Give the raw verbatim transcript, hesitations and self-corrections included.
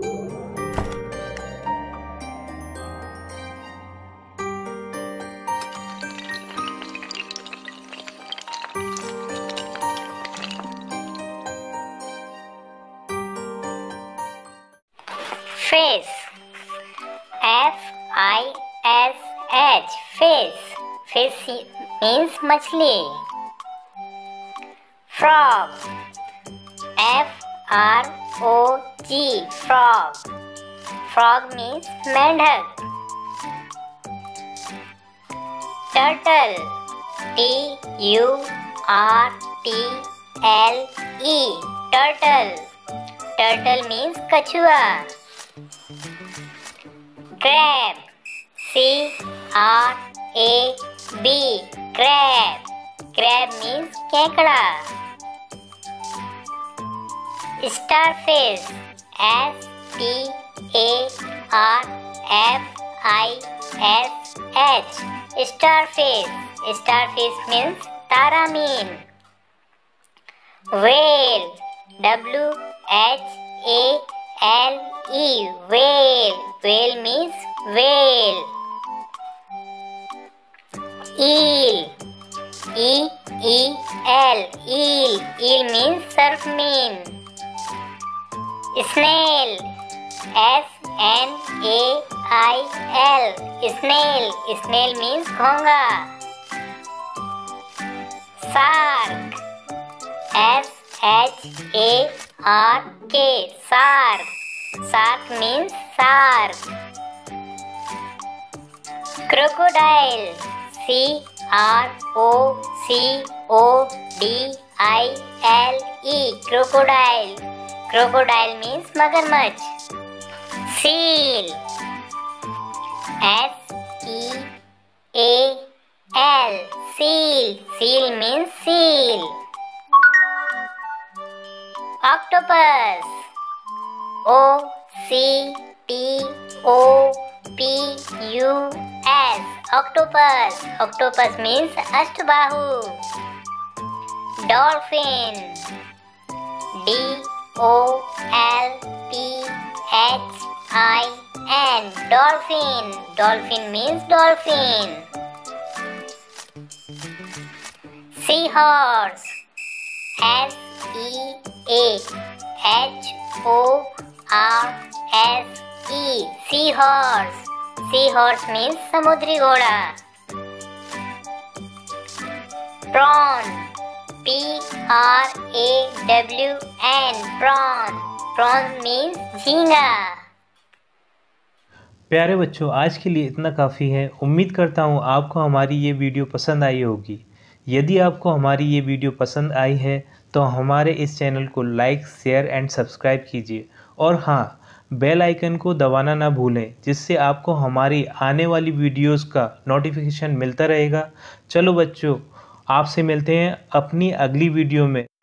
Fish. F I S H. Fish. Fish means मछली. Frog. F R O G. Frog. Frog means मेंढक. Turtle. T U R T L E. Turtle. Turtle means कछुआ. Crab. C R A B. Crab. Crab means केकड़ा. Starfish. S T A R F I S H. Starfish. Starfish means तारा मीन. Whale. W H A L E. Whale. Whale means whale. Eel. E E L. Eel. Eel means surf mean. Snail. S N A I L. Snail. Snail means घोंगा. Shark. S H A R K. Shark. Shark means shark. Crocodile. C R O C O D I L E. Crocodile. Crocodile means मगरमच्छ. Seal. S E A L. Seal. Seal means seal. Octopus. O C T O P U S. Octopus. Octopus means अष्टबाहु. Dolphin. D O L P H I N. Dolphin. Dolphin means dolphin. Seahorse. S E A H O R S E. Seahorse. Seahorse means समुद्री घोड़ा. Prawn. P R A W N. Prawn. Prawn means झींगा. प्यारे बच्चों, आज के लिए इतना काफ़ी है. उम्मीद करता हूँ आपको हमारी ये वीडियो पसंद आई होगी. यदि आपको हमारी ये वीडियो पसंद आई है तो हमारे इस चैनल को लाइक, शेयर एंड सब्सक्राइब कीजिए. और हाँ, बेल आइकन को दबाना ना भूलें, जिससे आपको हमारी आने वाली वीडियोस का नोटिफिकेशन मिलता रहेगा. चलो बच्चों, आपसे मिलते हैं अपनी अगली वीडियो में.